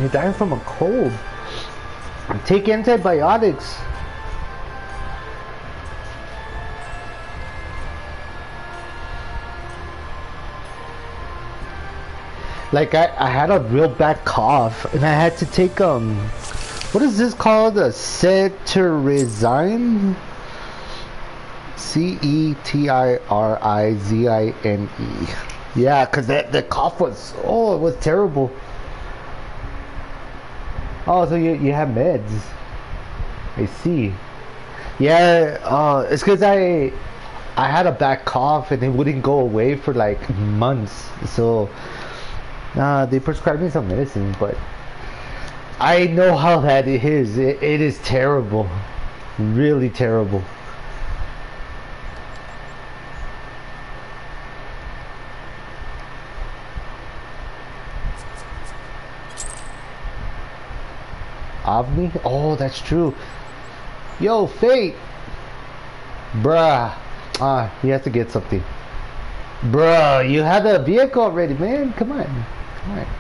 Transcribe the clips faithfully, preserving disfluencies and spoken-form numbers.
You're dying from a cold. Take antibiotics. Like I, I had a real bad cough and I had to take um what is this called? A cetirizine? C E T I R I Z I N E. Yeah, cause that the cough was oh it was terrible. Oh, so you you have meds. I see. Yeah, uh it's cause I I had a bad cough and it wouldn't go away for like months. So Uh, they prescribed me some medicine, but I know how that is. It, it is terrible. Really terrible. Avni? Oh, that's true. Yo, Fate! Bruh. Ah, he has to get something. Bruh, you had a vehicle already, man. Come on. Come on.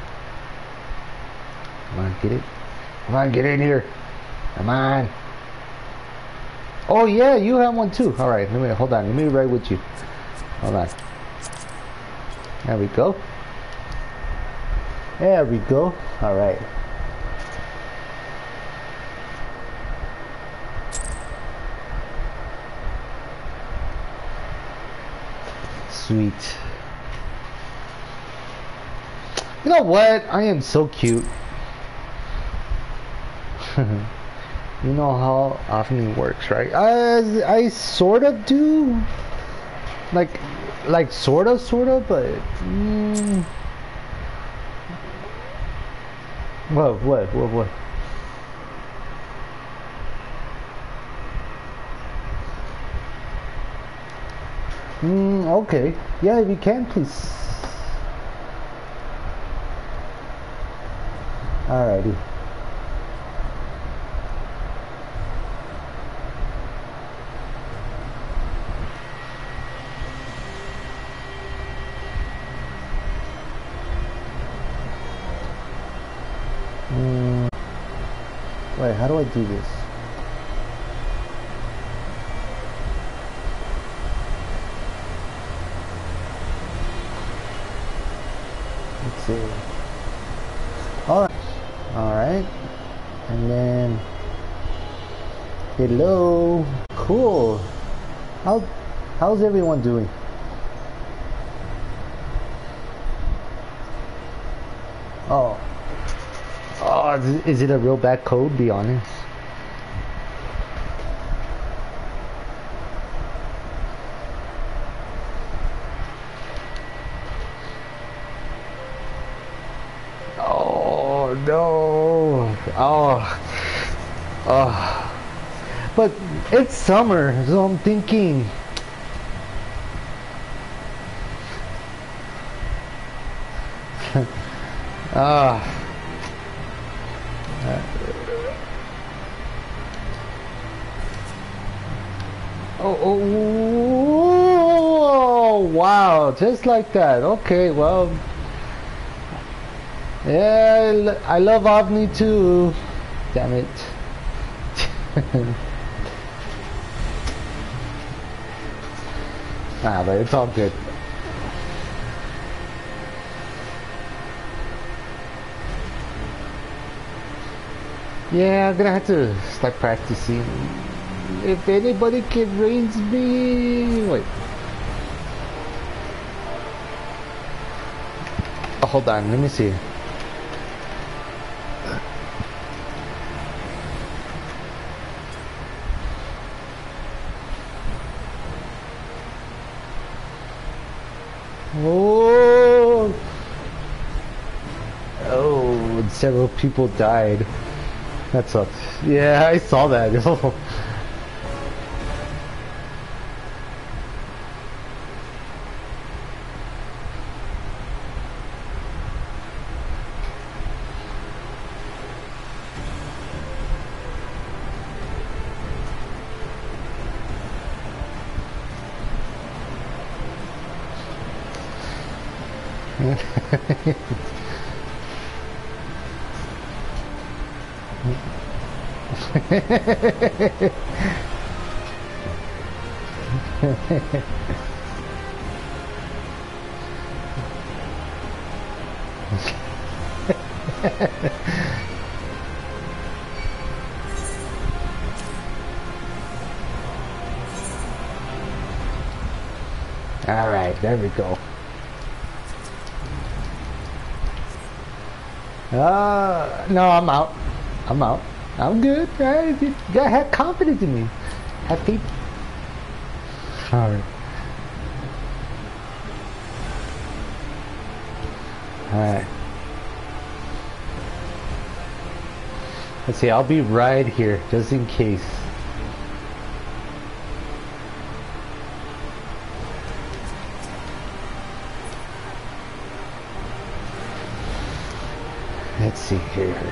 Come on, get it. Come on, get in here. Come on. Oh yeah, you have one too. Alright, let me hold on. Let me ride with you. Hold on. There we go. There we go. Alright. Sweet. You know what? I am so cute. You know how often it works, right? I, I sort of do. Like, like sort of, sort of, but. Mm, what, what, what, what? Mm, okay. Yeah, if you can, please. Alrighty. Mm, wait, how do I do this? Let's see. Alright. Alright. And then hello. Cool. How how's everyone doing? Oh. Oh, is it a real bad code? Be honest. Oh no. Oh. Oh. But it's summer, so I'm thinking. Ah. uh. Oh, oh, oh, wow, just like that. Okay, well, yeah, I love Avni too. Damn it. Ah, but it's all good. Yeah, I'm gonna have to start practicing. If anybody can raise me... Wait. Oh, hold on, let me see. Oh! Oh, several people died. That sucks. Yeah, I saw that. All right, there we go. Uh, no, I'm out. I'm out. I'm good, right? You gotta have confidence in me. Have faith. All right. All right. Let's see. I'll be right here, just in case. Let's see here.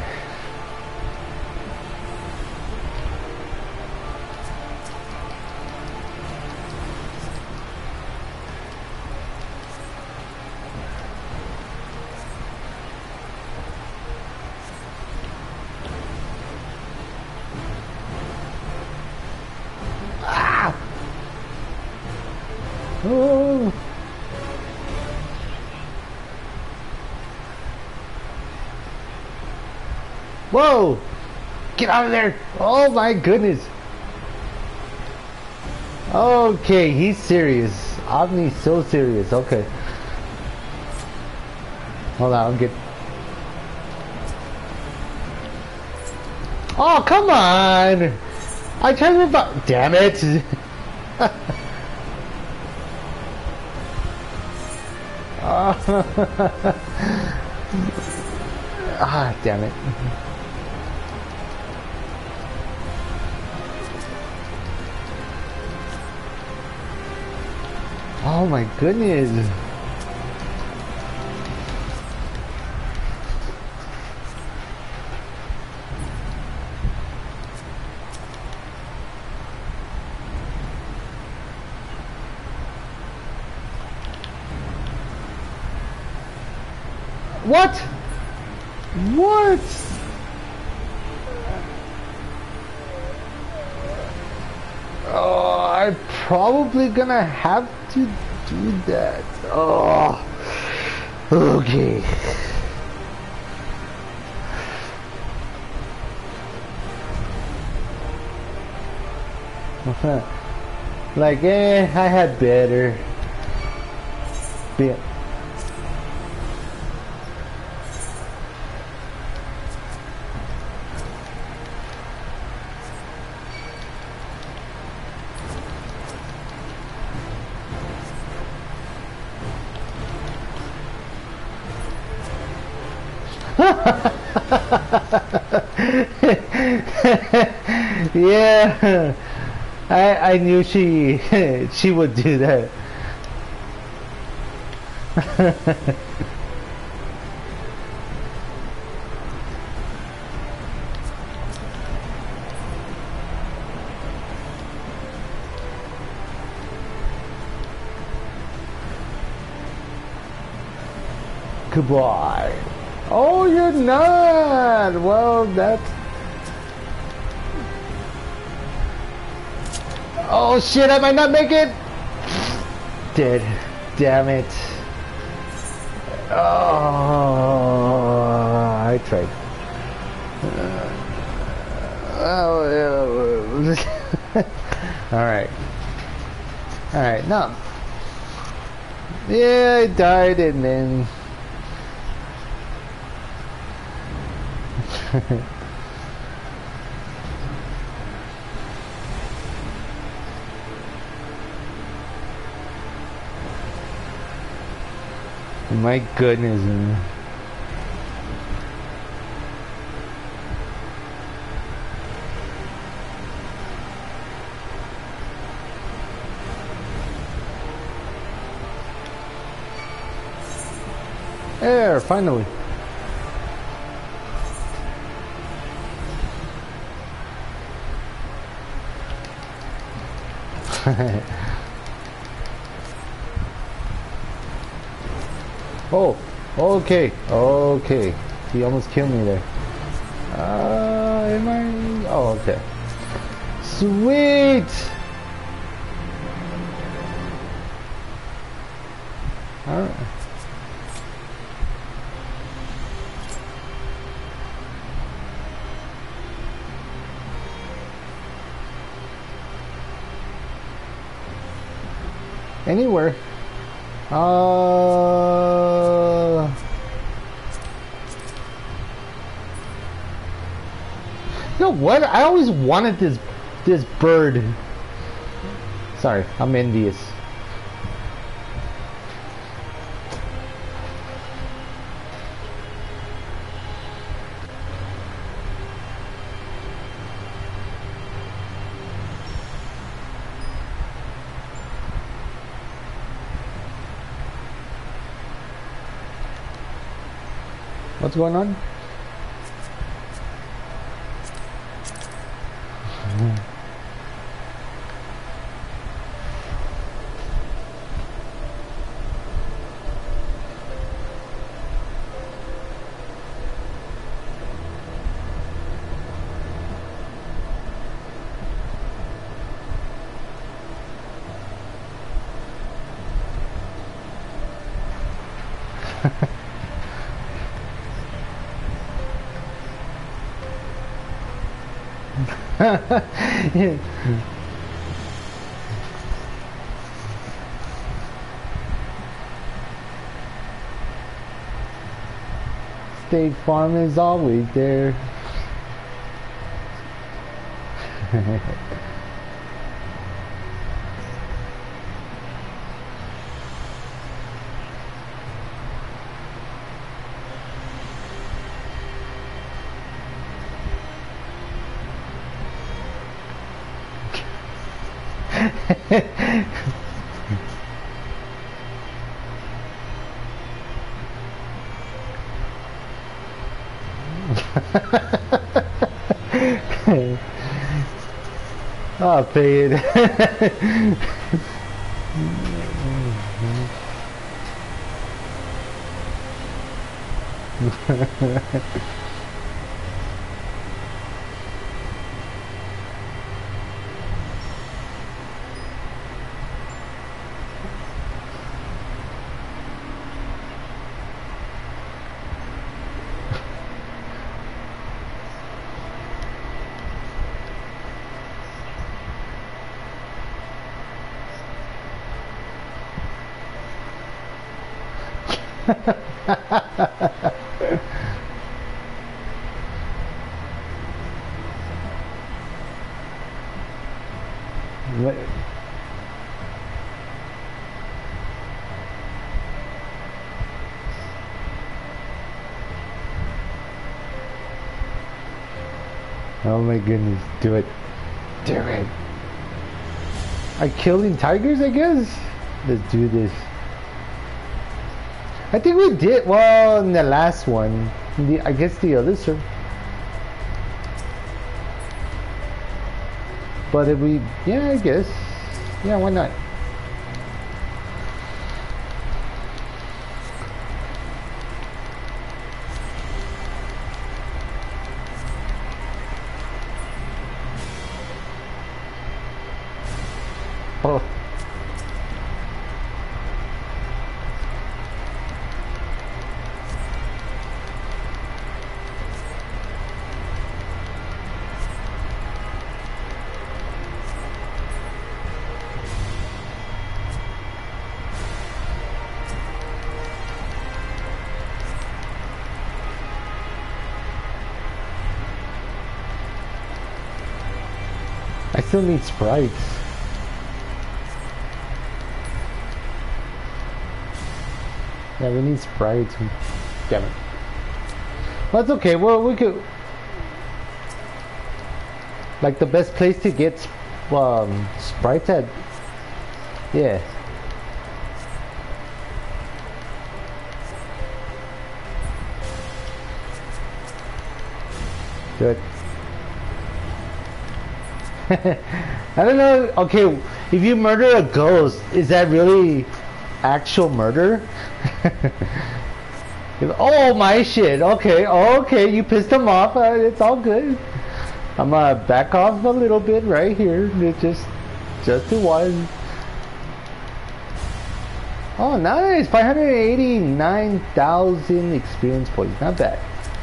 Ah! Oh! Whoa! Get out of there! Oh my goodness! Okay, he's serious. Omni's so serious. Okay. Hold on, I'll get... Oh, come on! I tried to revive... Damn it! Ah, damn it. Oh my goodness. What? What? Oh, I'm probably gonna have to do that. Oh, okay. Like, eh, I had better. Yeah. Yeah, I I knew she she would do that. Goodbye. Oh, you're not. Well, that's... Oh shit, I might not make it. Dead. Damn it. Oh, I tried. Uh, oh, all right. All right. No. Yeah, I died and then. My goodness, man. There, finally. Oh, okay, okay. He almost killed me there. Uh, Oh, okay. Sweet! Alright. Anywhere. Uh... You know what? I always wanted this this bird. Sorry, I'm envious. What's going on? Yeah. State Farm is always there. Oh, paid. Oh my goodness, do it. Do it. Are killing tigers, I guess? Let's do this. I think we did, well, in the last one. The, I guess the other sir. But if we, yeah, I guess. Yeah, why not? Oh. I still need sprites. Yeah, we need sprites. Damn it. Well, it's okay. Well, we could. Like the best place to get um, sprites at. Yeah. Good. I don't know. Okay, if you murder a ghost, is that really actual murder? Oh my shit. Okay, okay, you pissed him off. Uh, it's all good. I'm gonna back off a little bit right here. Just, just to one. Oh, nice! five hundred eighty-nine thousand experience points. Not bad.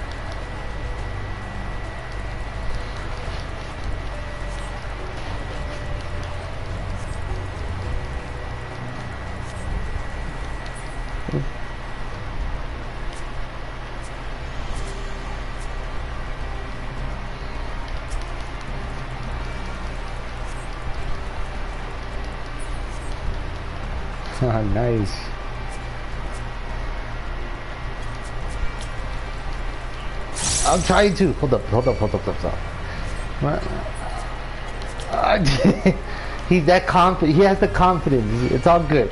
Oh, nice. I'm trying to. Hold up, hold up, hold up, hold up. What? Uh, he's that confident. He has the confidence. It's all good.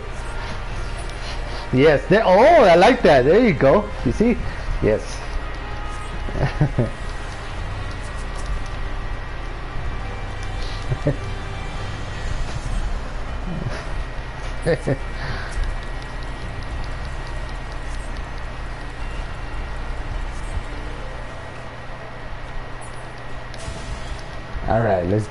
Yes. There. Oh, I like that. There you go. You see? Yes. All right, let's.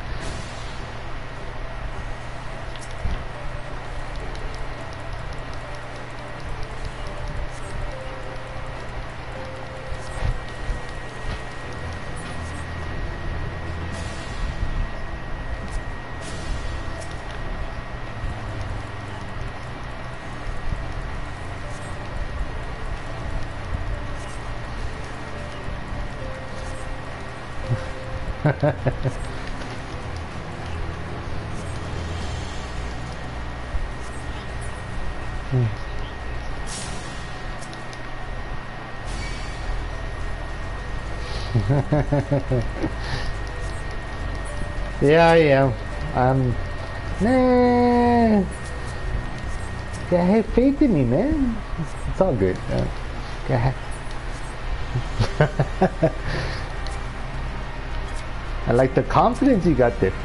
Yeah, I am. I'm. Nah. Yeah, have faith in me, man. It's all good. Uh, yeah. I like the confidence you got there.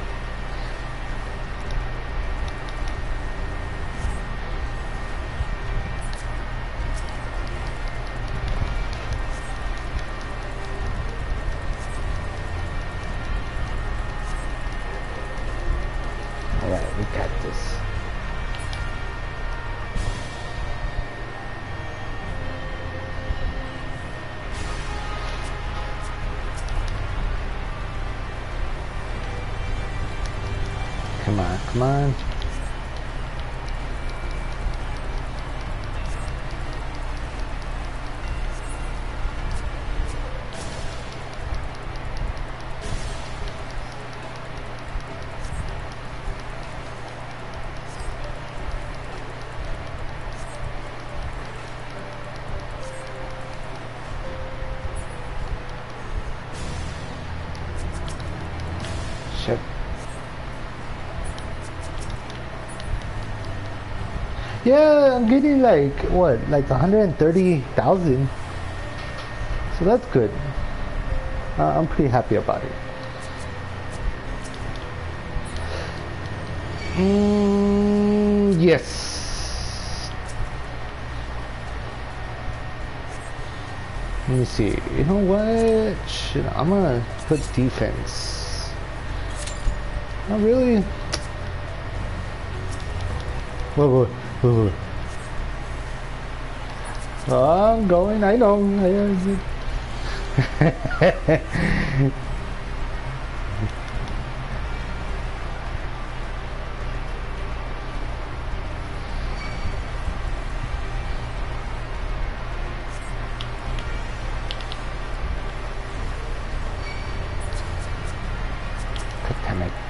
Alright, we got this. Come on, come on. Shit. Yeah, I'm getting like, what, like one hundred thirty thousand. So that's good. Uh, I'm pretty happy about it. Mm, yes. Let me see. You know what? Shit, I'm gonna put defense. Not really. Whoa, whoa. Ooh. Oh, I'm going, I know. Damn it.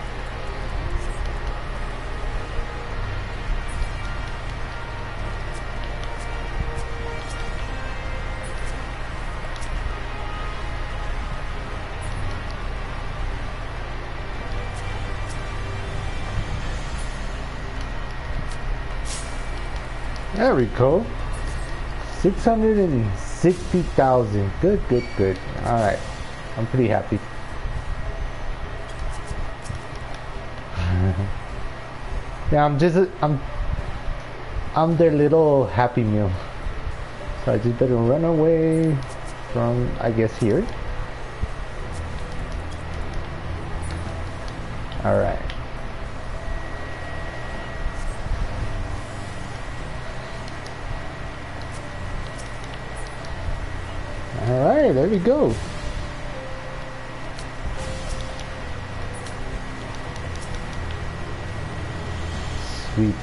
There we go. six hundred sixty thousand. Good, good, good. Alright. I'm pretty happy. Yeah, I'm just, I'm, I'm their little happy meal. So I just better run away from, I guess, here. All right. All right, there we go. Sweet.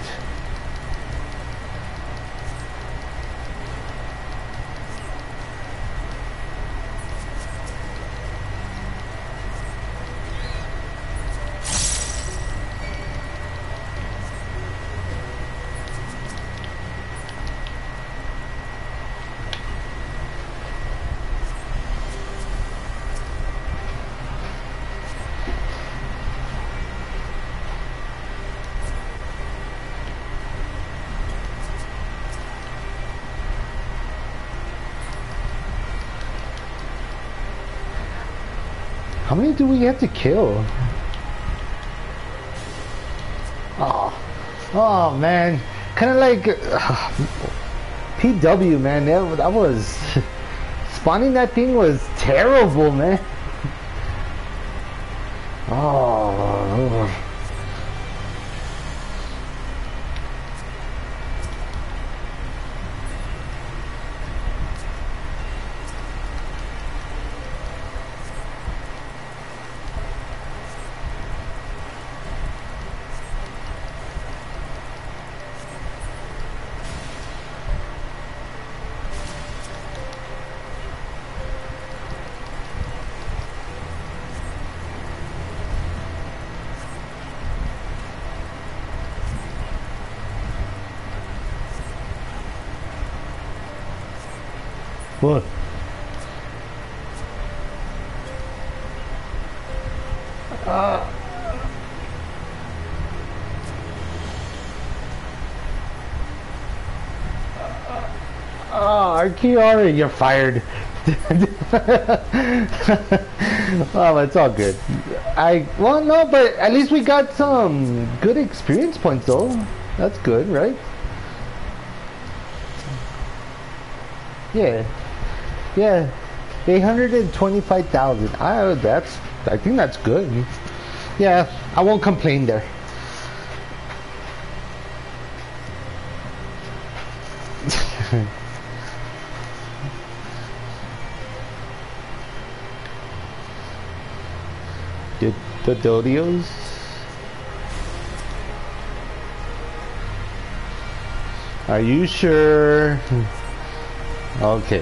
How many do we have to kill? Oh, oh man, kind of like uh, P W, man. That, that was spawning. That thing was terrible, man. Oh. What? Uh, oh, Kiara, you're fired. Oh, it's all good. I well, no, but at least we got some good experience points, though. That's good, right? Yeah. Yeah, eight hundred twenty-five thousand. I that's I think that's good. Yeah, I won't complain there. Did the Dodios? Are you sure? Okay.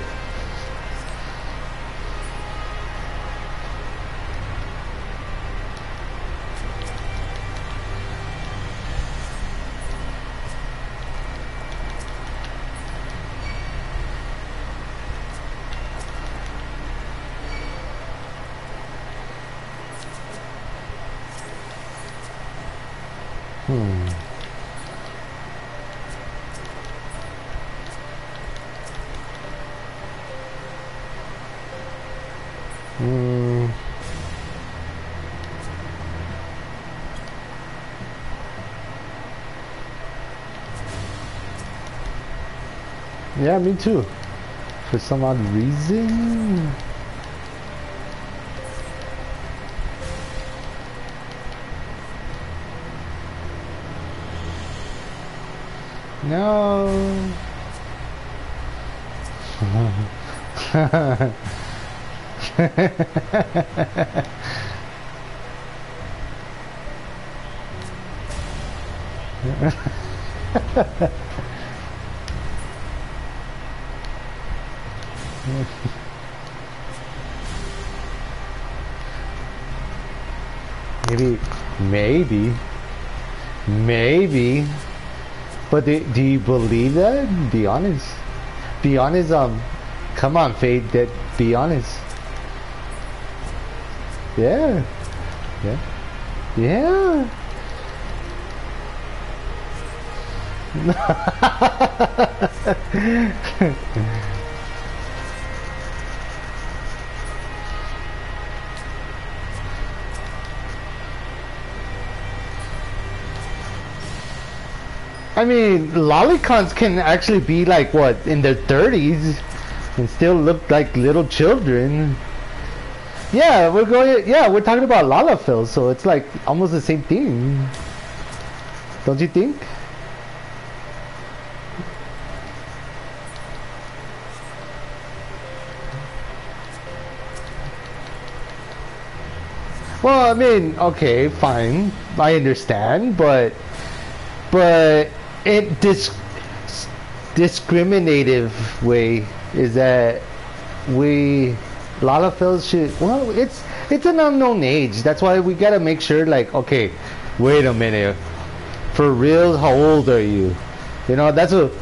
Hmm. Hmm. Yeah, me too. For some odd reason. No. Maybe, maybe, maybe. But do, do you believe that? Be honest. Be honest. Um, come on, Fade. That be honest. Yeah. Yeah. Yeah. I mean, lolicons can actually be like, what, in their thirties and still look like little children. Yeah, we're going. Yeah, we're talking about Lalafell, so it's like almost the same thing. Don't you think? Well, I mean, okay, fine, I understand, but but it dis discriminative way is that we Lalafells should, well, it's it's an unknown age. That's why we gotta make sure, like, okay, wait a minute, for real, how old are you? You know, that's what.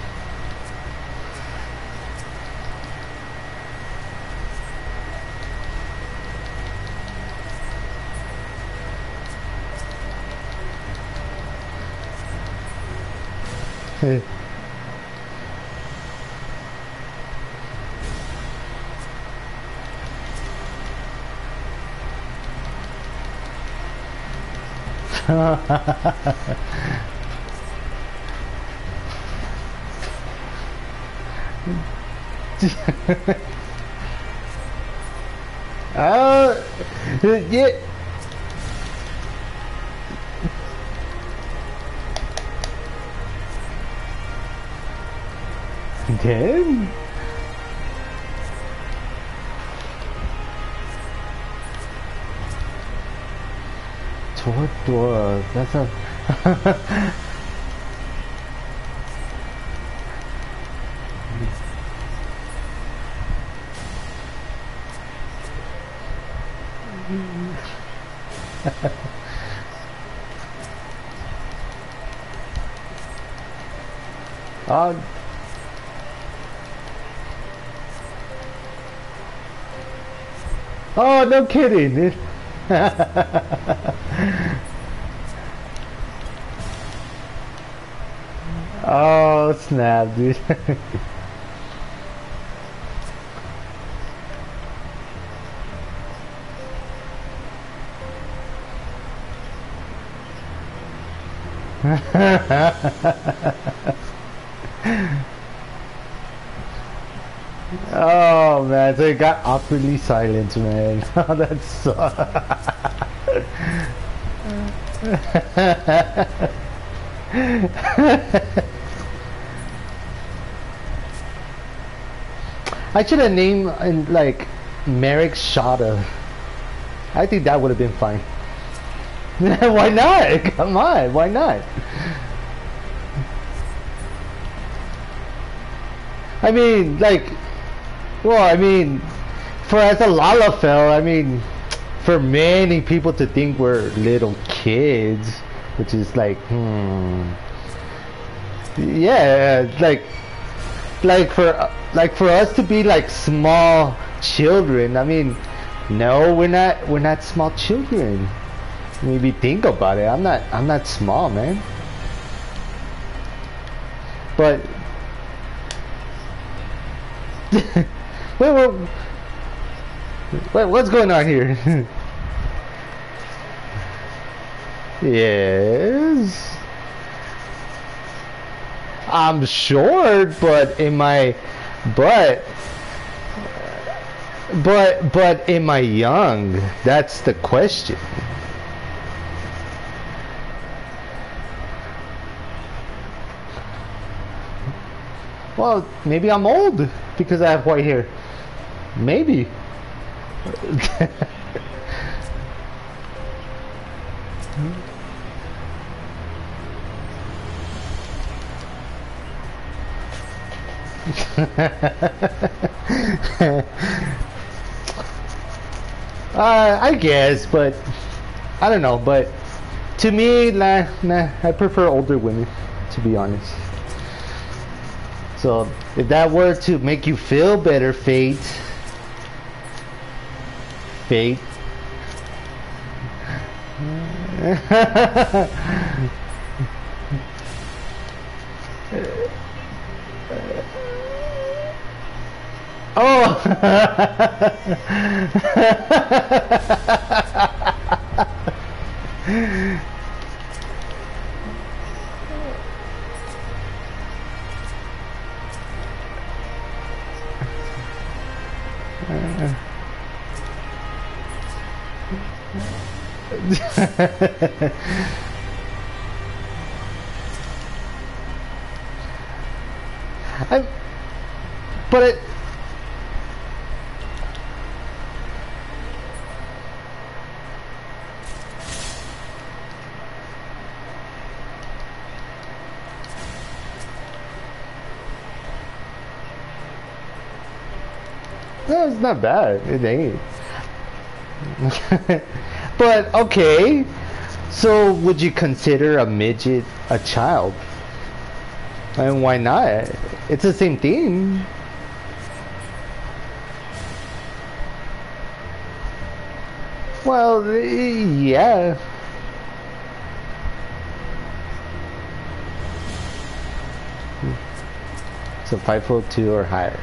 uh, yeah. Damn. Tortor, that's a. uh, oh, no kidding. Oh, snap, dude. Oh man, so it got awkwardly silent, man. Oh, that's so. I should have named in like Merrick Shada. I think that would have been fine. Why not? Come on, why not? I mean, like, well, I mean, for as a Lalafell, I mean, for many people to think we're little kids, which is like, hmm, yeah, like, like for like for us to be like small children. I mean, no, we're not. We're not small children. Maybe think about it. I'm not. I'm not small, man. But wait, wait, wait, what's going on here? Yes, I'm short, but in my, but, but, but am I young? That's the question. Well, maybe I'm old because I have white hair. Maybe. uh, I guess, but I don't know. But to me, nah, nah, I prefer older women, to be honest. So if that were to make you feel better, Fate, Fate. Oh. I, but it, no, it's not bad. It ain't. But okay, so would you consider a midget a child? And why not? It's the same thing. Well, yeah. So five foot two or higher.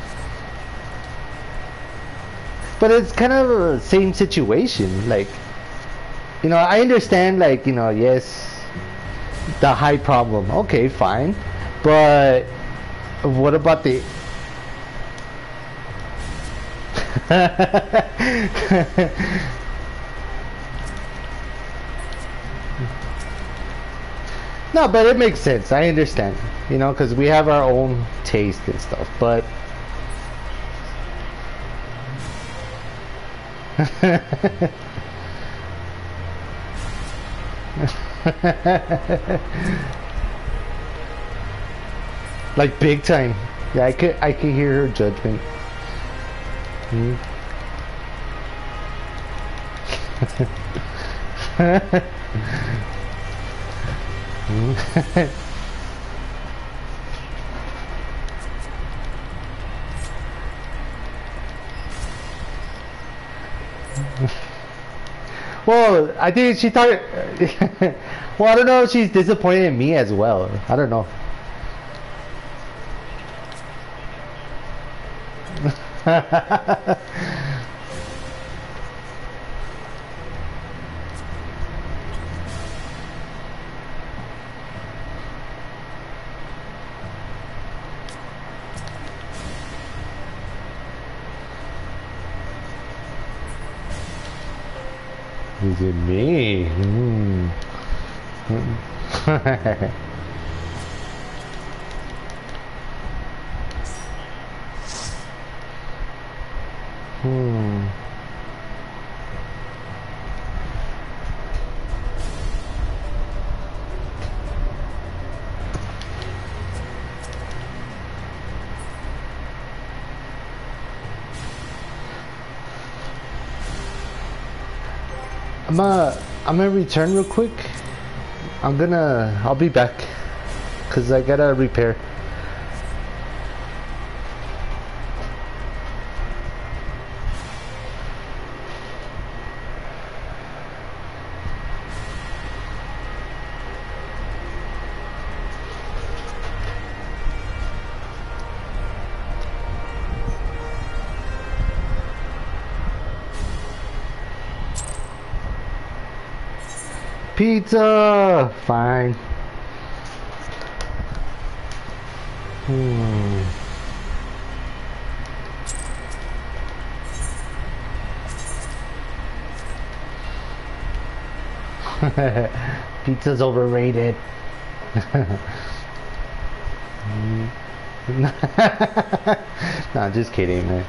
But it's kind of the same situation. Like, you know, I understand, like, you know, yes, the height problem. Okay, fine. But what about the... No, but it makes sense. I understand. You know, because we have our own taste and stuff. But... like big time. Yeah, I could I could hear her judgment. Hmm. Well, I think she thought. Well, I don't know if she's disappointed in me as well. I don't know. Is it me? Mm. Hmm. I'm uh, I'm gonna return real quick. I'm gonna, I'll be back, cause I gotta repair. Pizza! Fine. Hmm. Pizza's overrated. Nah, just kidding, man.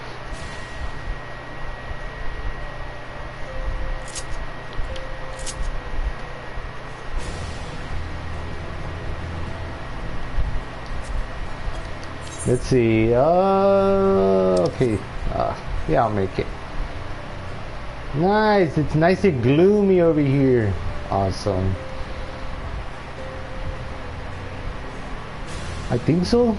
Let's see. Uh, okay. Uh, yeah, I'll make it. Nice. It's nice and gloomy over here. Awesome. I think so.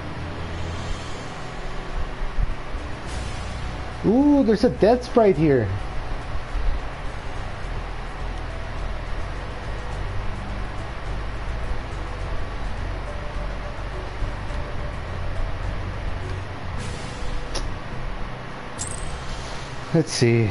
Ooh, there's a death sprite here. Let's see.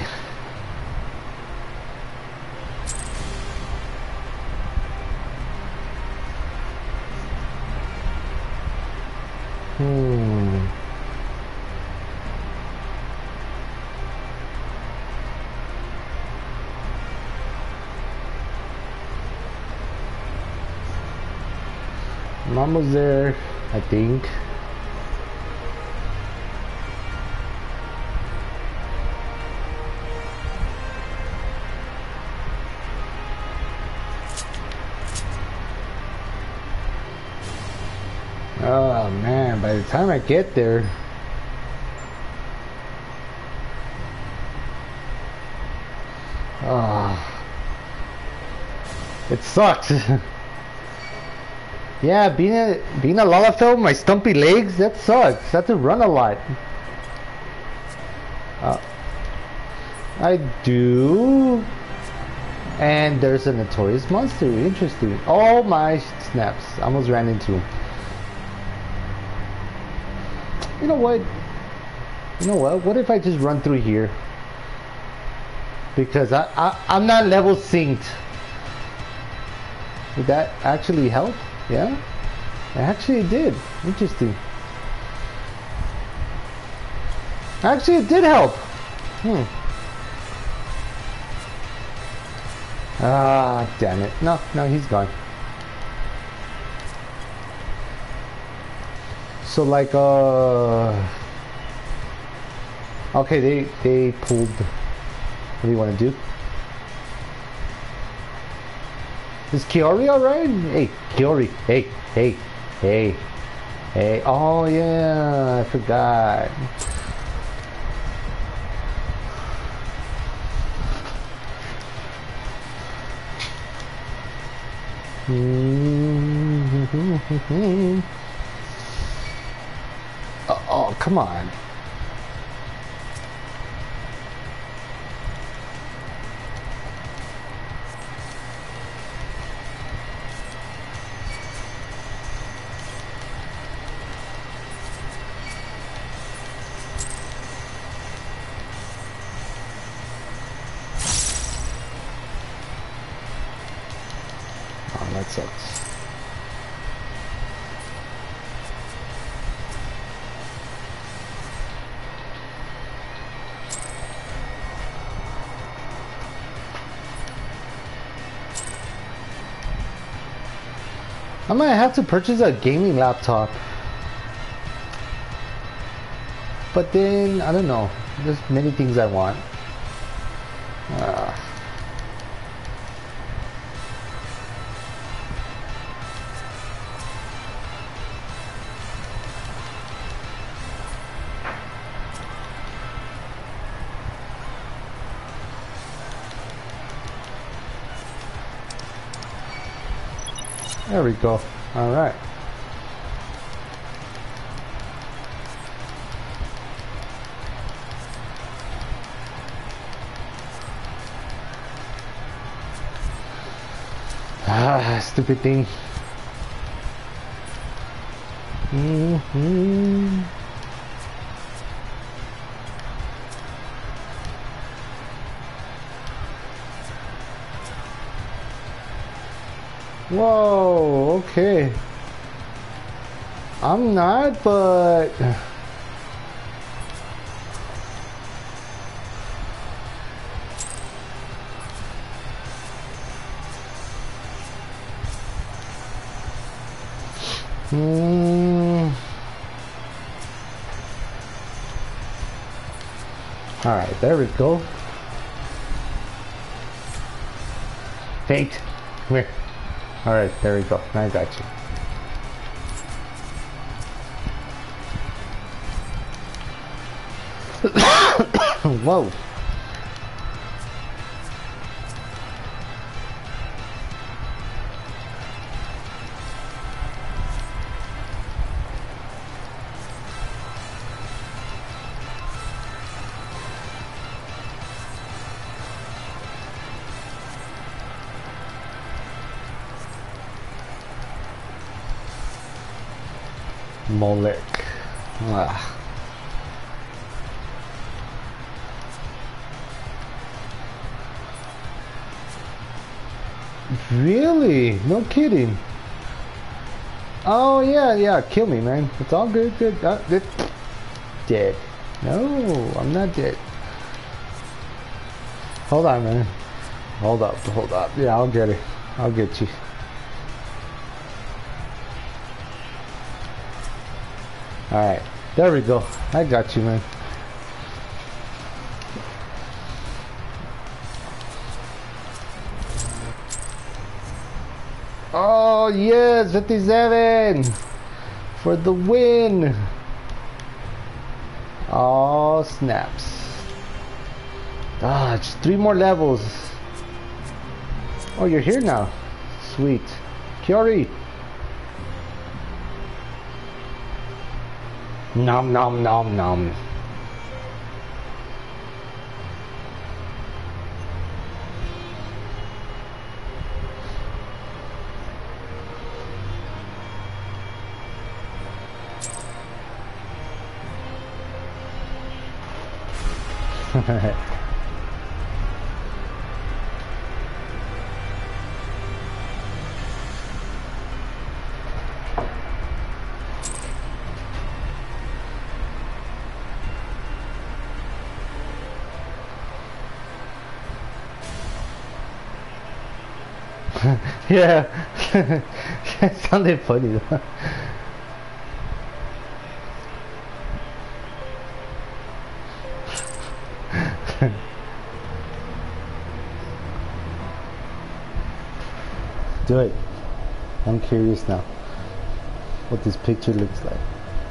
Hmm. I'm almost there, I think. Oh man, by the time I get there, oh, it sucks. Yeah, being a being a Lalafell with my stumpy legs, that sucks. I have to run a lot. Uh, I do. And there's a notorious monster. Interesting. Oh my snaps! I almost ran into him. You know what? You know what? What if I just run through here? Because I, I I'm not level synced. Would that actually help? Yeah? It actually did. Interesting. Actually, it did help. Hmm. Ah, damn it. No, no, he's gone. So like, uh... okay, they, they pulled... What do you want to do? Is Kiori alright? Hey, Kiori. Hey, hey, hey, hey. Oh, yeah, I forgot. oh, oh, come on. That sucks. I might have to purchase a gaming laptop. But then, I don't know. There's many things I want. Uh. There we go. All right. Ah, stupid thing. Mm-hmm. Whoa, okay. I'm not, but... Hmm. Alright, there we go. Fate, come here. Alright, there we go. I got you. Whoa. Molek. Ah. Really? No kidding. Oh yeah, yeah. Kill me, man. It's all good. Good. Uh, good. Dead. No, I'm not dead. Hold on, man. Hold up. Hold up. Yeah, I'll get it. I'll get you. Alright, there we go. I got you, man. Oh, yes, fifty-seven for the win. Oh, snaps. Ah, just three more levels. Oh, you're here now. Sweet. Kiori. Nom nom nom nom. Yeah, that sounded funny though. Do it. I'm curious now what this picture looks like.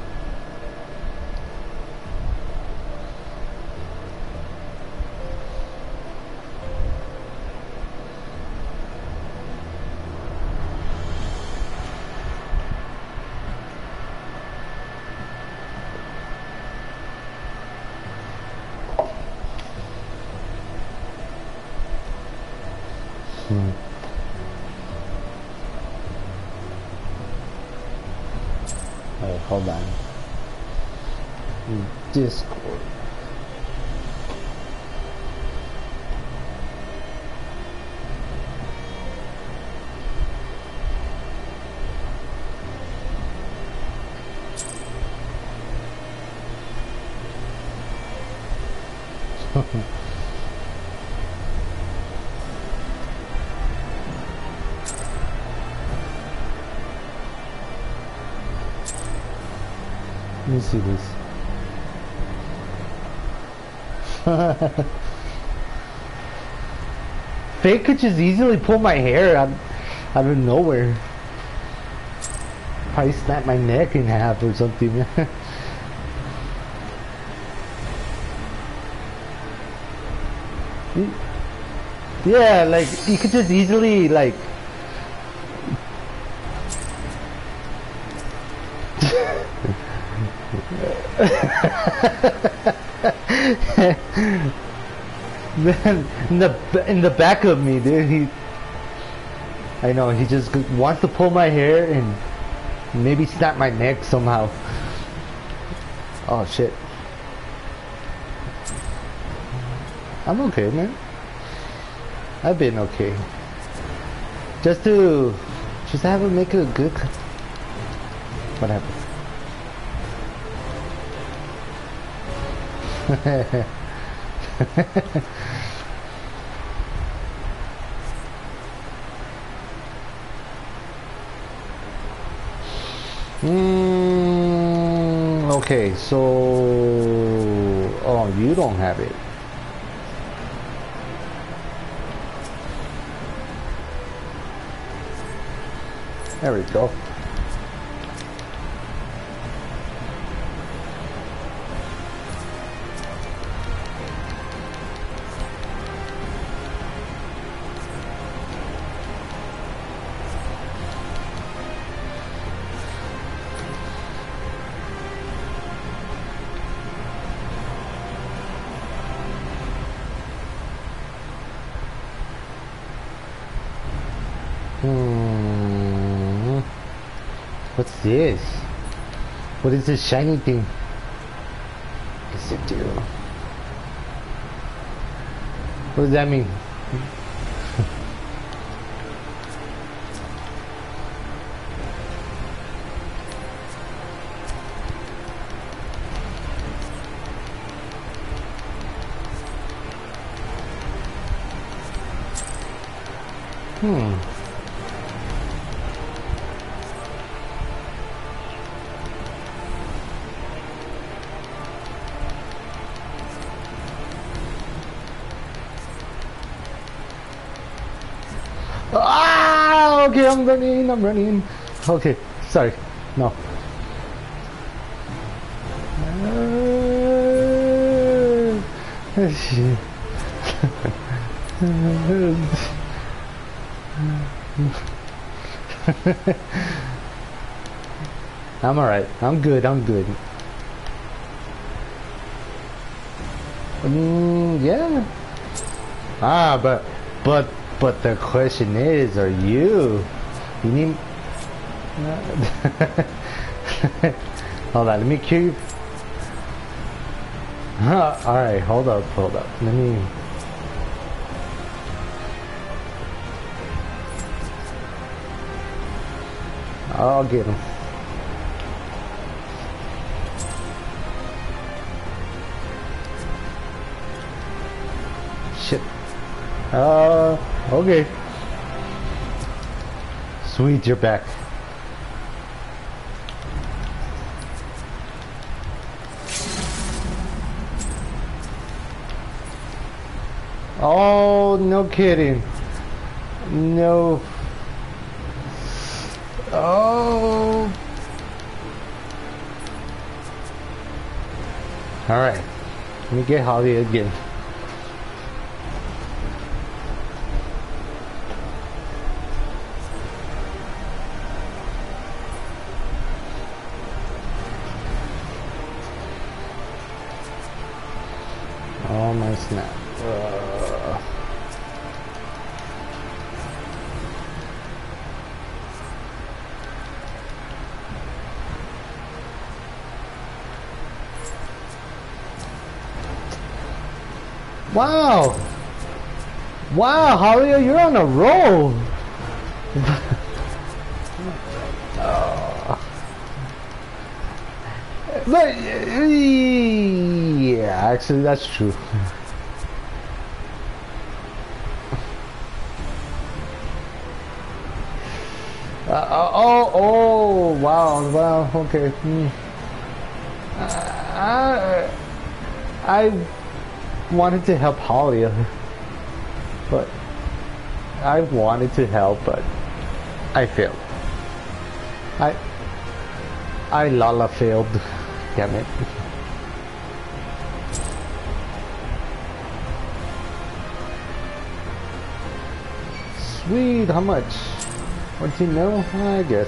Hmm. Wait, hold on. Discord. Let me see this. Fake could just easily pull my hair out, out of nowhere. Probably snap my neck in half or something. Yeah, like you could just easily like Man, in the in the back of me, dude. He, I know he just wants to pull my hair and maybe snap my neck somehow. Oh shit. I'm okay, man. I've been okay. Just to, just have him make a good. What happened? mm, okay, so oh, you don't have it. There we go. Hmm. What's this? What is this shiny thing? What does it do? What does that mean? Hmm. Ah, okay, I'm running, I'm running. Okay, sorry. No. I'm alright. I'm good, I'm good. Mm, yeah. Ah, but, but, but the question is, are you? You need... Hold on, let me cue. Huh, alright, hold up, hold up. Let me... I'll get him. Shit. Uh, okay. Sweet, you're back. Oh, no kidding. No. Oh. Alright. Let me get Holly again. Oh my snap. Uh. Wow! Wow, Holly, you're on a roll! uh. But, yeah, actually that's true. Uh, oh, oh, wow, wow, okay. Mm. Uh, I, I wanted to help Holly, but I wanted to help, but I failed. I, I Lala failed. Damn it. Sweet, how much? What do you know? I guess.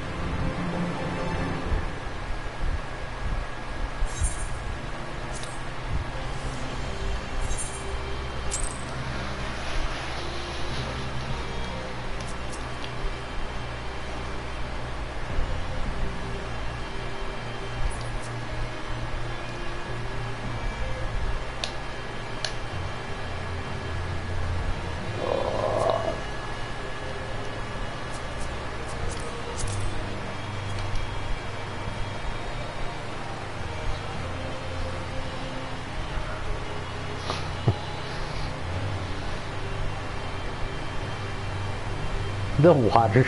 The water.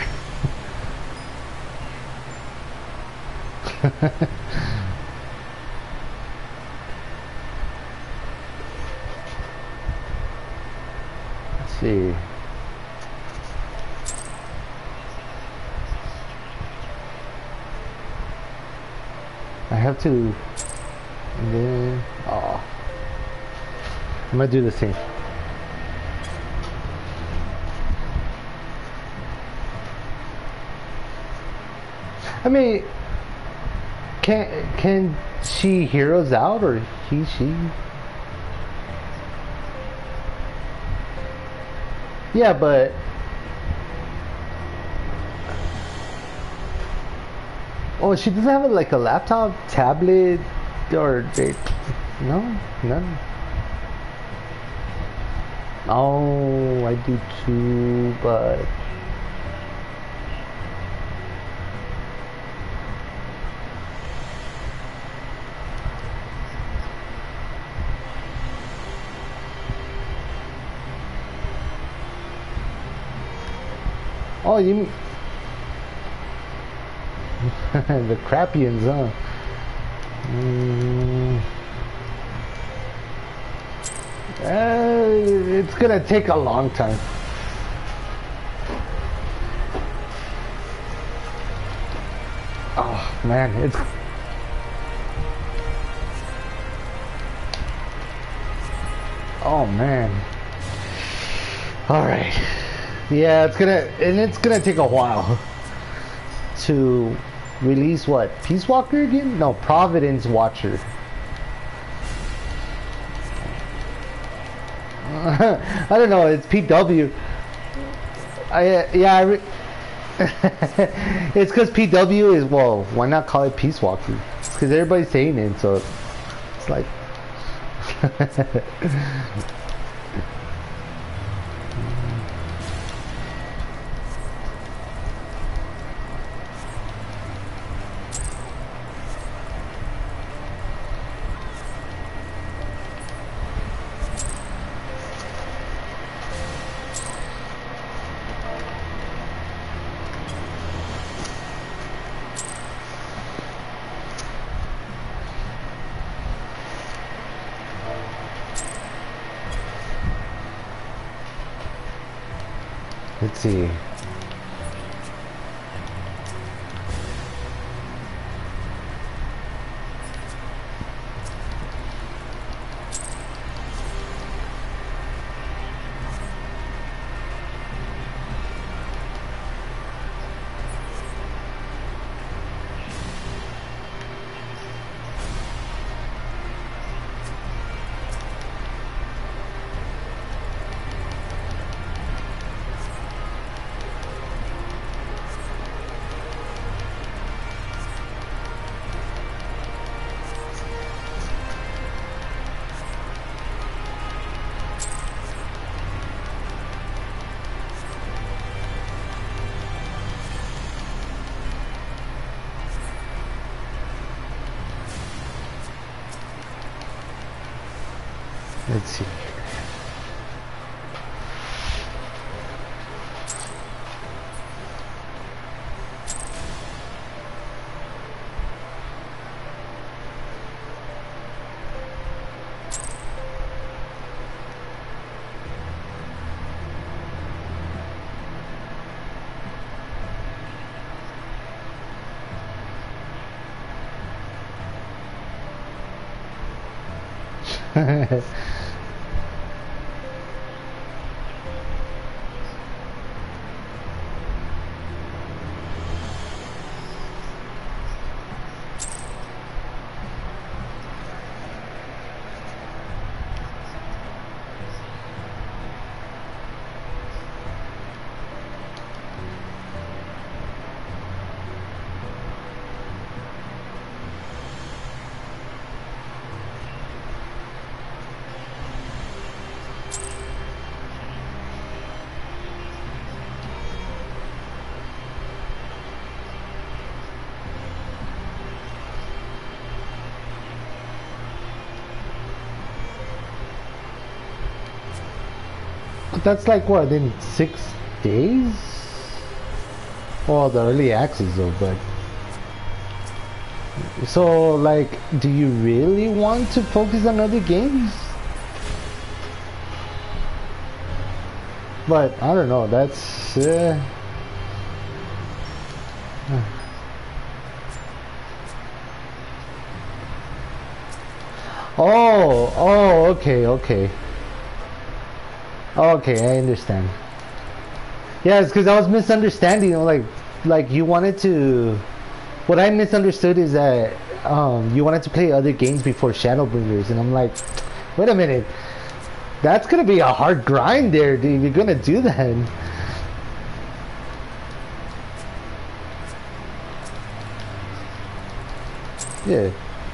Let's see. I have to, and then, oh, I'm gonna do the same. I mean, can can she heroes out or he she? Yeah, but oh, she doesn't have like a laptop, tablet, or they, no, none. Oh, I do too, but. Oh, you the Crappians, huh? Mm. Uh, it's gonna take a long time. Oh man, it's oh man. All right. Yeah, it's gonna and it's gonna take a while to release what? Peace Walker again? No, Providence Watcher. I don't know. It's P W. I yeah. I re it's because P W is well. Why not call it Peace Walker? It's because everybody's saying it, so it's like. Let's see. Let's see. That's like what, in six days? Well, the early access though, but so like, do you really want to focus on other games? But I don't know. That's uh... oh, oh, okay, okay. Okay, I understand. Yeah, it's because I was misunderstanding. Like, like you wanted to. What I misunderstood is that um, you wanted to play other games before Shadowbringers, and I'm like, wait a minute, that's gonna be a hard grind there, dude. If you're gonna do that. Yeah.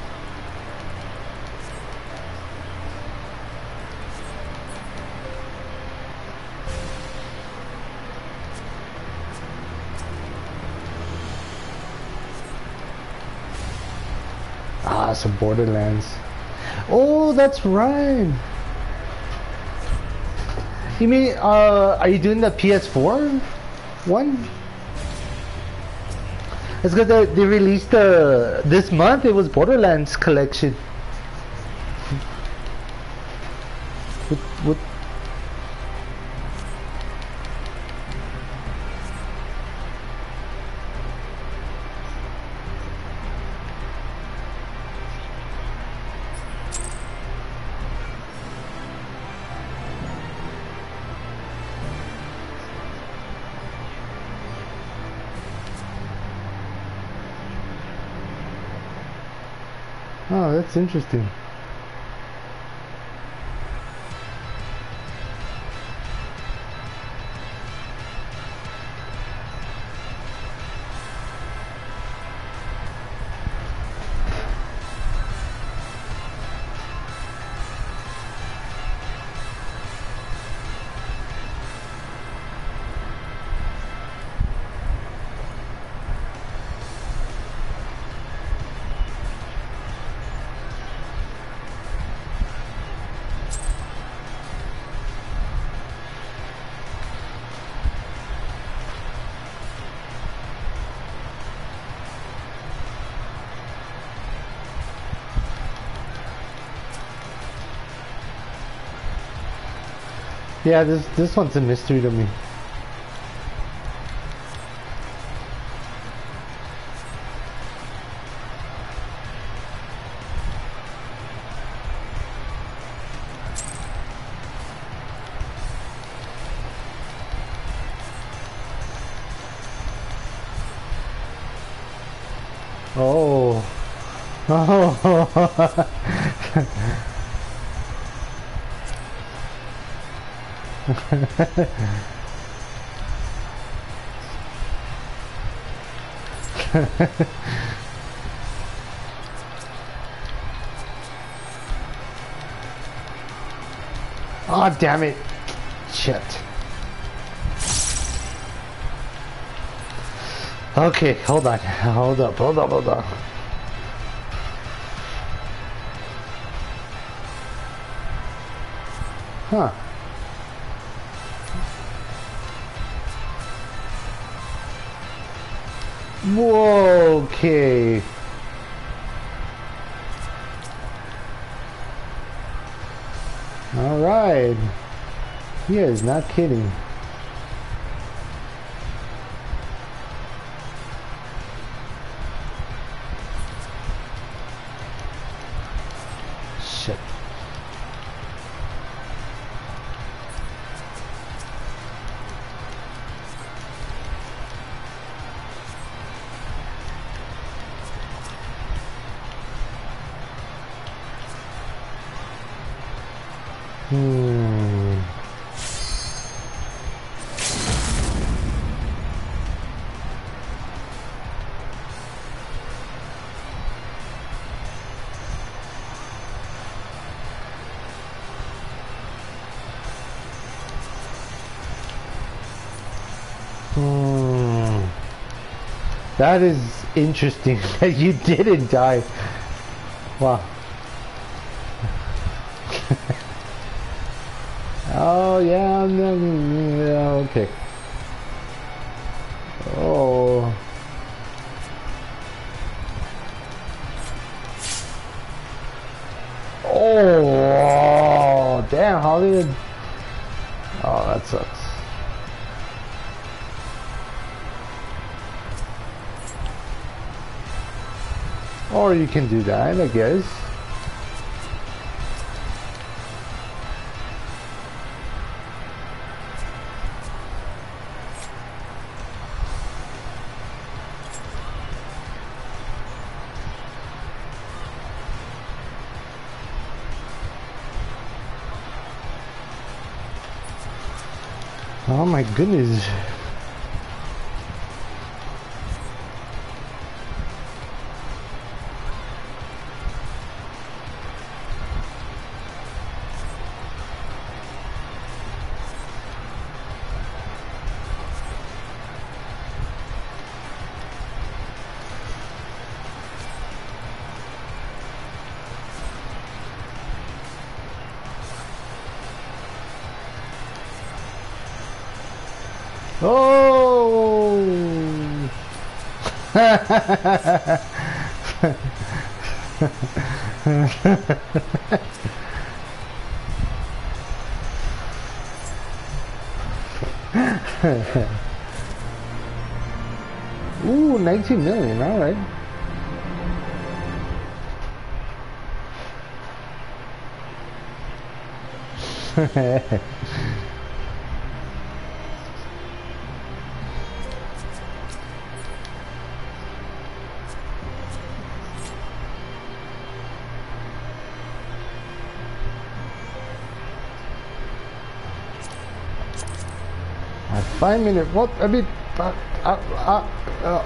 Ah, some Borderlands. Oh, that's right. You mean, uh, are you doing the P S four one? It's because they, they released uh, this month. It was Borderlands collection. With, with Oh, that's interesting. Yeah, this this one's a mystery to me. Oh. Oh. Oh, damn it. Shit. Okay, hold on. Hold up, hold up, hold up. Huh. Whoa, okay. All right. He is not kidding. Shit. Hmm. Hmm. That is interesting that you didn't die. Wow. Oh yeah, no, yeah, okay. Oh. Oh, damn, how did... Oh, that sucks. Or you can do that, I guess. Oh my goodness. Oh! Ooh, nineteen million, alright. Five minutes. What? I mean, uh, uh, uh, uh.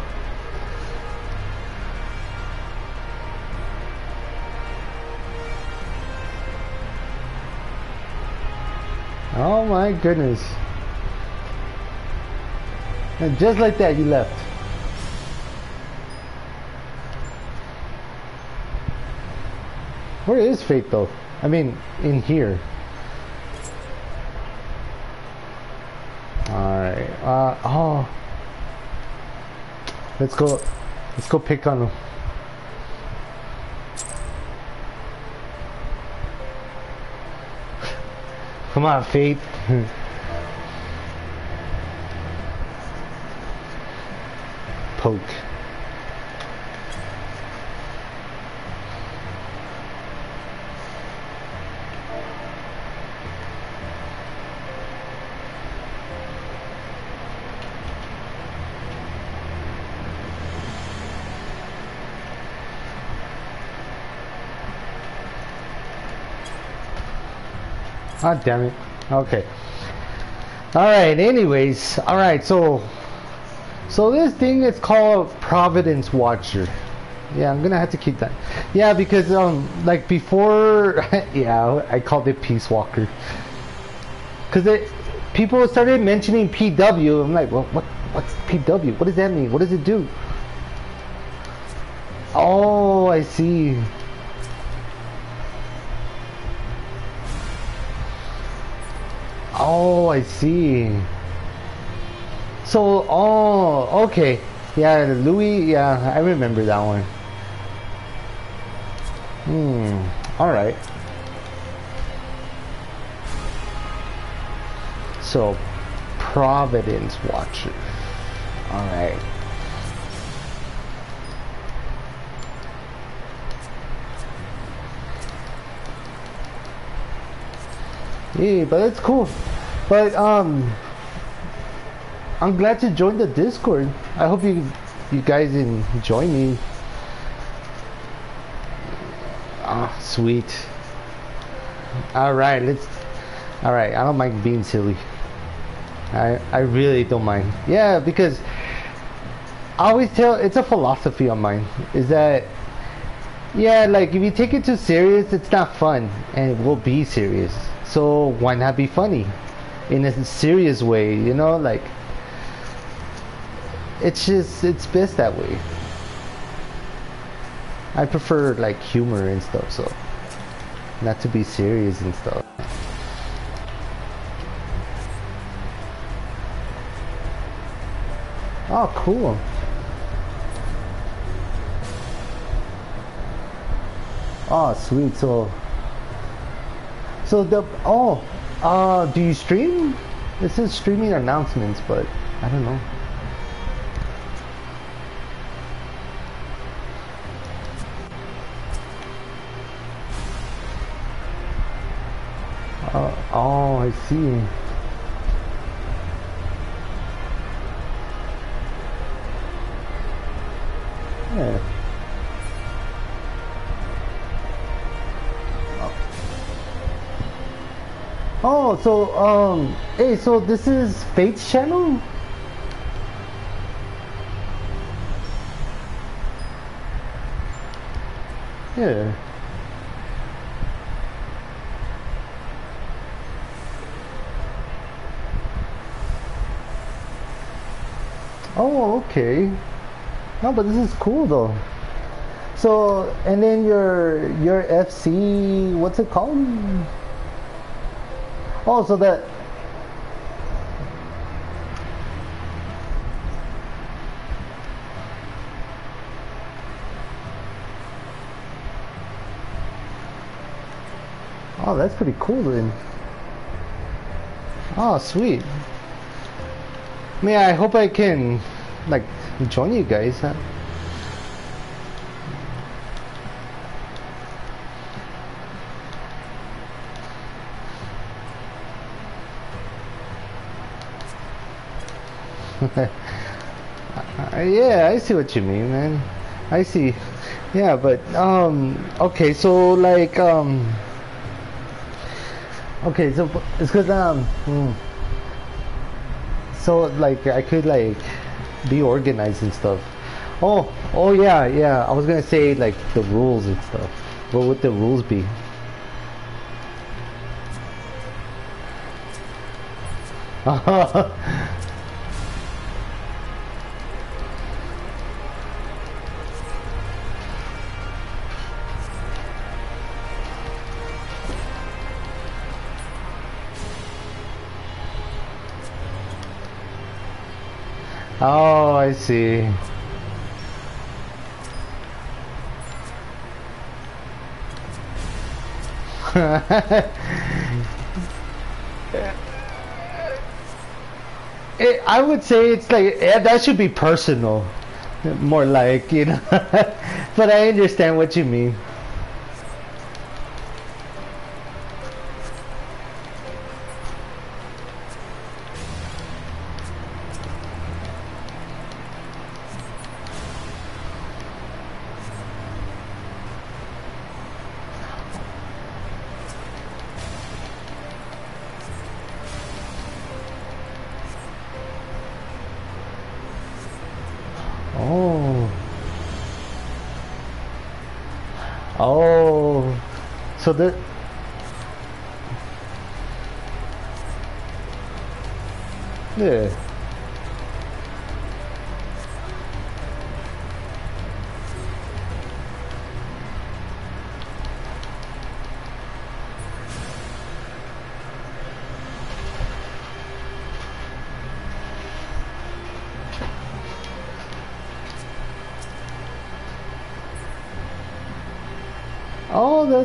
Oh my goodness. And just like that, you left. Where is Fate though? I mean, in here. Alright. Uh, oh. Let's go. Let's go pick on him. Come on, Fate. Poke. Ah, damn it. Okay. Alright, anyways. Alright, so... So this thing is called Providence Watcher. Yeah, I'm gonna have to keep that. Yeah, because, um, like before... yeah, I called it Peace Walker. Because it... People started mentioning P W. I'm like, well, what, what's P W? What does that mean? What does it do? Oh, I see. Oh, I see. So, oh, okay. Yeah, Louis, yeah, I remember that one. Hmm, alright. So, Providence Watcher. Alright. Yeah, but it's cool. But um, I'm glad to join the Discord. I hope you you guys enjoy me. Ah, sweet. All right, let's. All right, I don't mind being silly. I I really don't mind. Yeah, because I always tell it's a philosophy of mine. Is that yeah, like if you take it too serious, it's not fun, and it will be serious. So why not be funny in a serious way, you know, like it's just it's best that way. I prefer like humor and stuff, so not to be serious and stuff. Oh, cool. Oh, sweet. So So the oh, uh, do you stream? This is streaming announcements, but I don't know. Uh, oh, I see. Yeah. Oh, so um, hey, so this is Fate's channel? Yeah. Oh, okay. No, but this is cool though. So, and then your your F C, what's it called? Oh, so that. Oh, that's pretty cool then. Oh, sweet. I mean, I hope I can, like, join you guys. Huh? Yeah, I see what you mean, man. I see. Yeah, but um, okay, so like um, okay, so it's because um, hmm. so like I could like be organized and stuff. Oh, oh yeah, yeah. I was gonna say like the rules and stuff. What would the rules be? Oh, I see. It, I would say it's like yeah, that should be personal, more like you know. But I understand what you mean. Oh, oh, so the yeah. Oh, that.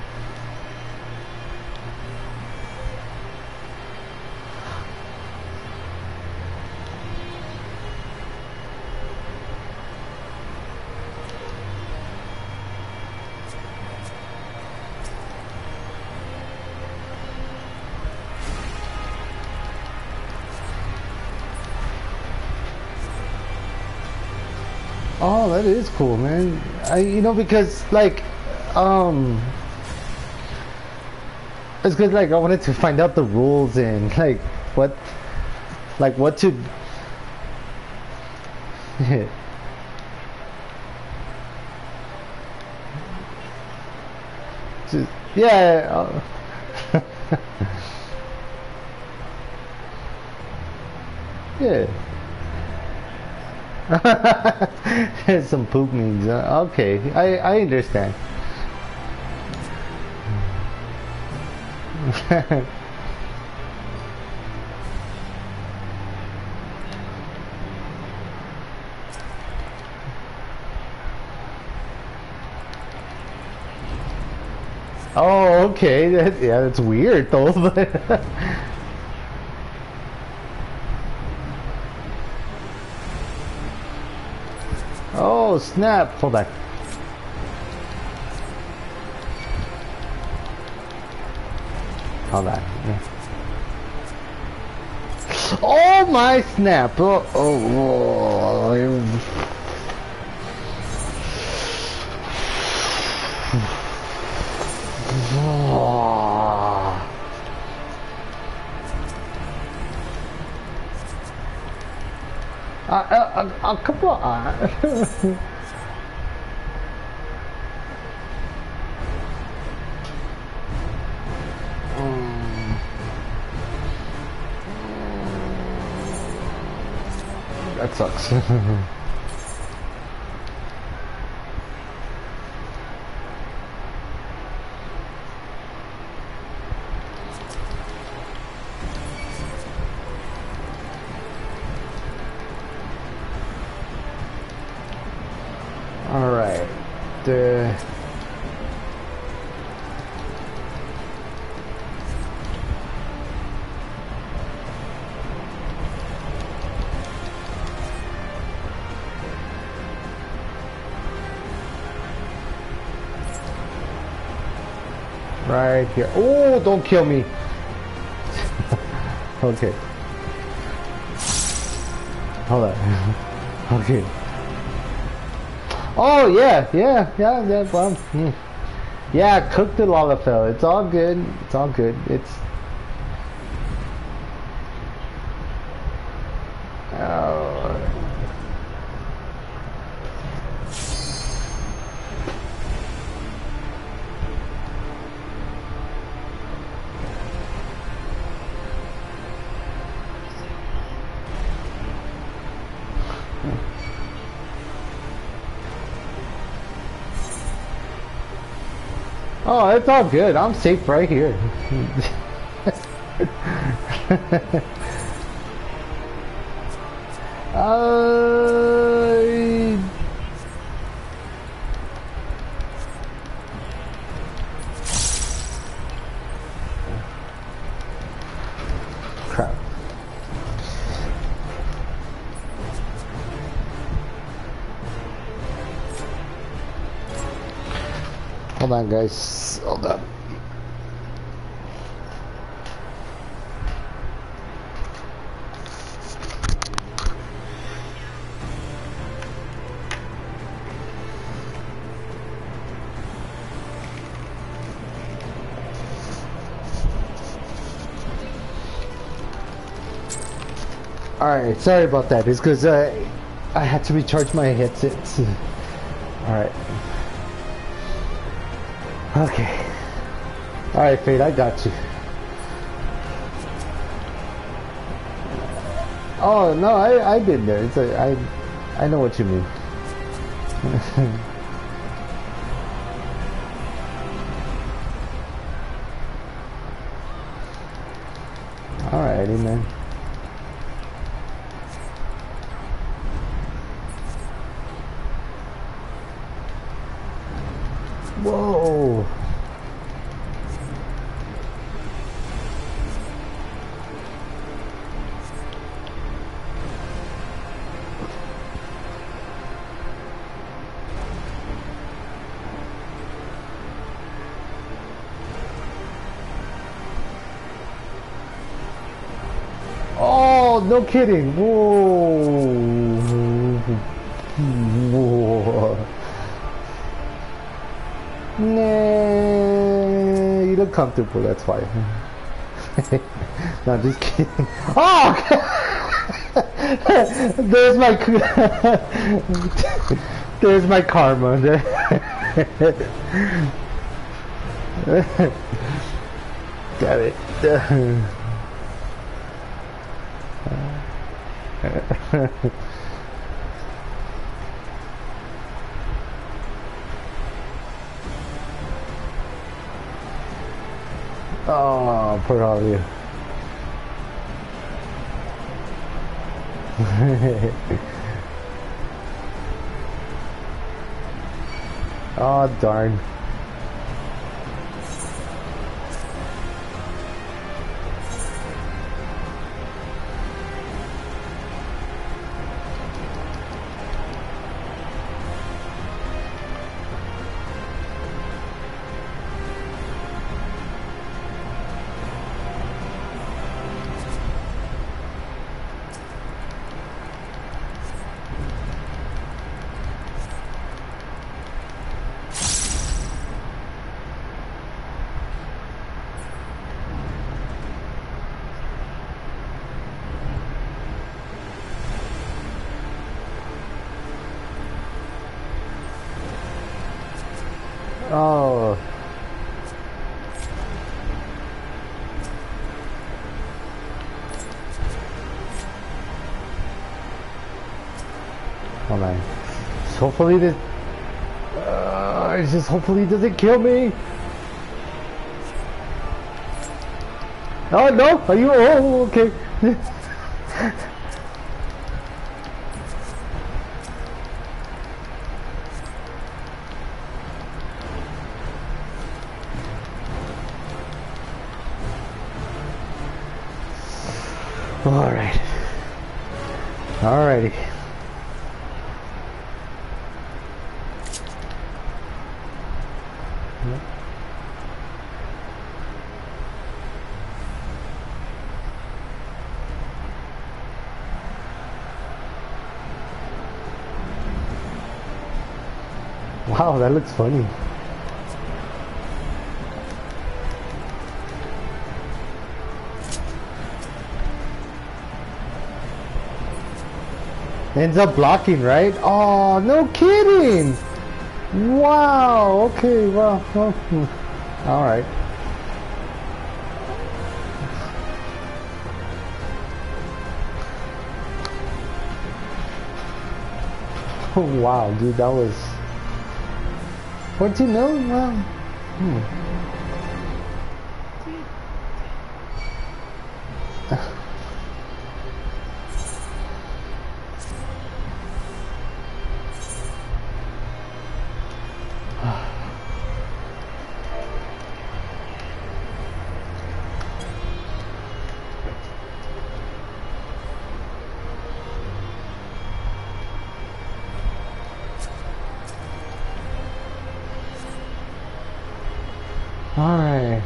Oh, that is cool, man. I, you know, because like, um, it's good. Like, I wanted to find out the rules and like what, like what to. Just, yeah. Uh, yeah. Some poop memes. Uh, okay, I I understand. Oh, okay. That, yeah, that's weird though. But oh snap! Hold on. Hold on. Oh my snap! Oh, oh, oh. Uh, uh, uh, come on. um, that sucks. All right. The right here. Oh, don't kill me. Okay. Hold on. Okay. Oh yeah, yeah, yeah, yeah. Well, hmm. Yeah, cook the Lalafell. It's all good. It's all good. It's Oh, it's all good. I'm safe right here. uh... Crap. Hold on, guys. Hold on. Alright, sorry about that. It's because uh, I had to recharge my headset. Alright. Okay. Alright, Fade, I got you. Oh, no, I, I've been there. It's a, I, I know what you mean. Alrighty, man. Whoa. Oh, no kidding. Whoa. Whoa. Nah, you look comfortable, that's why. No, just kidding. Oh! There's my... There's my karma. Got it. Oh, poor all of you. Oh, darn. Oh. Hold on. Just hopefully this... Uh, it's just hopefully it doesn't kill me. Oh, no. Are you... Oh, okay. Alright. Alrighty. Wow, that looks funny. Ends up blocking, right? Oh, no kidding! Wow, okay, well, well alright. Wow, dude, that was fourteen mil? Well, hmm. All right.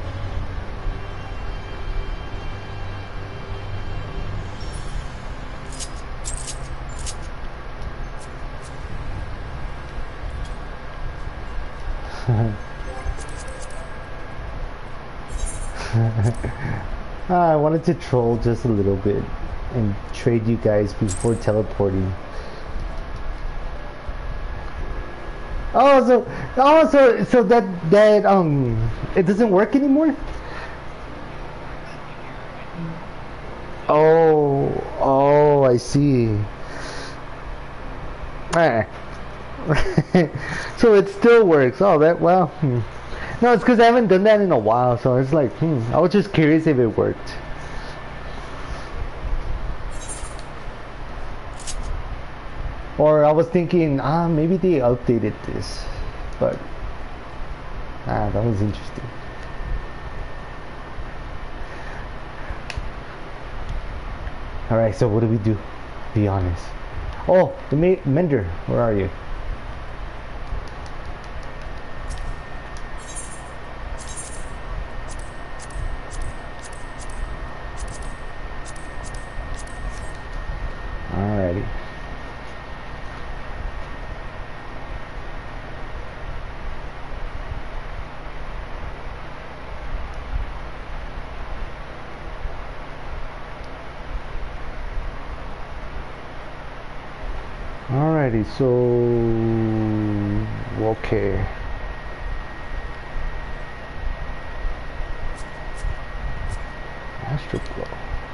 I wanted to troll just a little bit and trade you guys before teleporting. Oh, so oh, so so that that um, it doesn't work anymore. Oh, oh, I see. Ah. So it still works. Oh, that well. Hmm. No, it's because I haven't done that in a while, so it's like, hmm. I was just curious if it worked. Or I was thinking, ah, maybe they updated this, but ah, that was interesting. All right, so what do we do? Be honest. Oh, the Mender, where are you? Alrighty. Alrighty, so okay. Astroglow.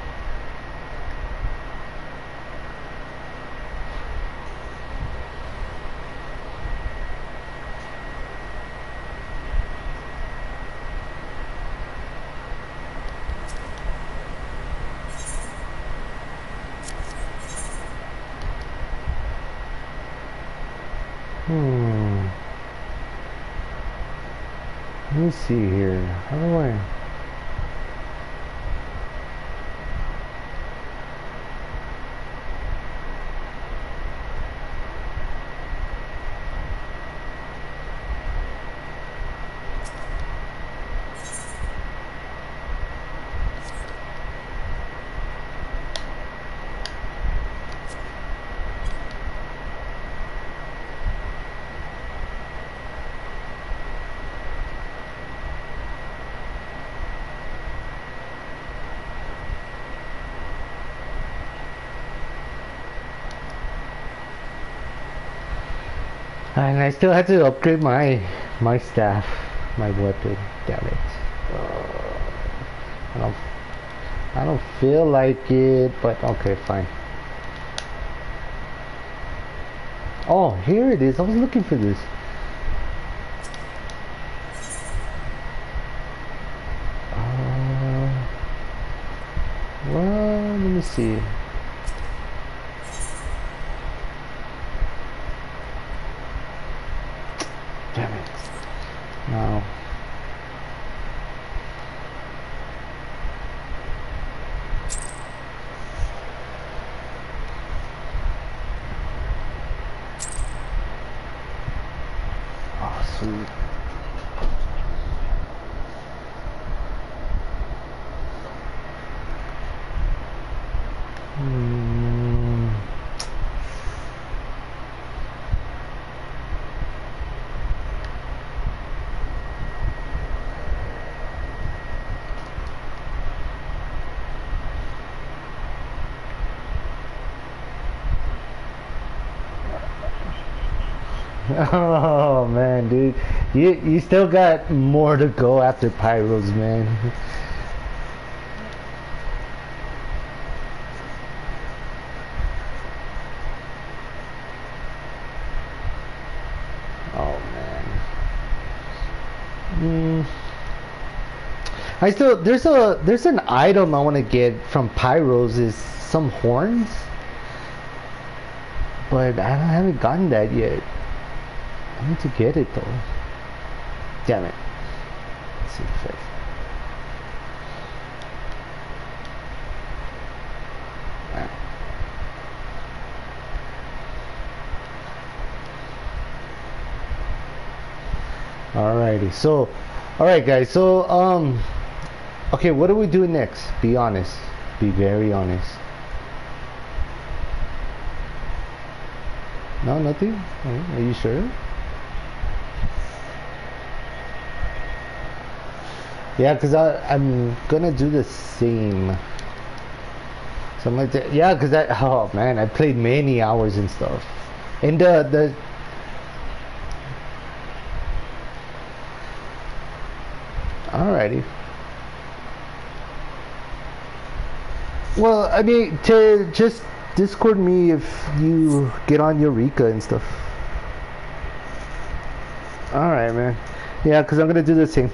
Hmm. Let me see here. How do I? And I still had to upgrade my my staff, my weapon. Damn it! Uh, I don't, I don't feel like it, but okay, fine. Oh, here it is. I was looking for this. Uh, well, let me see. Damn it. No. Oh, sweet. Hmm. Oh man, dude, you you still got more to go after Pyros, man. I still there's a there's an item I want to get from Pyros is some horns, but I haven't gotten that yet. I need to get it though. Damn it. Let's see if I... Alrighty, so, alright guys, so, um, okay, what do we do next? Be honest. Be very honest. No, nothing? Are you sure? Yeah, because I'm gonna do the same. So I'm like, yeah, because I, oh man, I played many hours and stuff. And the, the, alrighty. Well, I mean, to just Discord me if you get on Eureka and stuff. Alright, man. Yeah, because I'm going to do the same.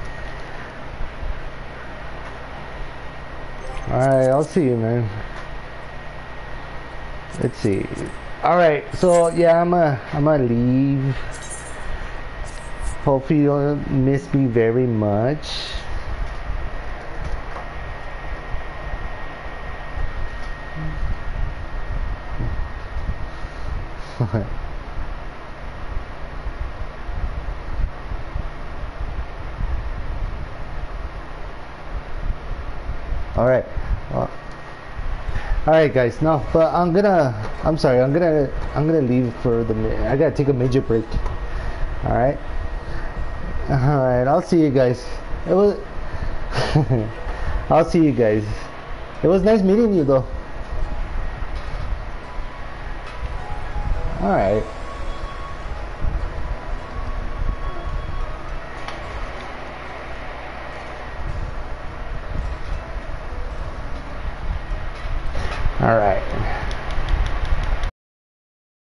Alright, I'll see you, man. Let's see. Alright, so yeah, I'm gonna, I'm gonna leave. Hopefully you don't miss me very much. Alright. Well, alright guys, no, but I'm gonna, I'm sorry, I'm gonna, I'm gonna leave for the, I gotta take a major break. Alright. Alright, I'll see you guys. It was, I'll see you guys. It was nice meeting you though. Alright.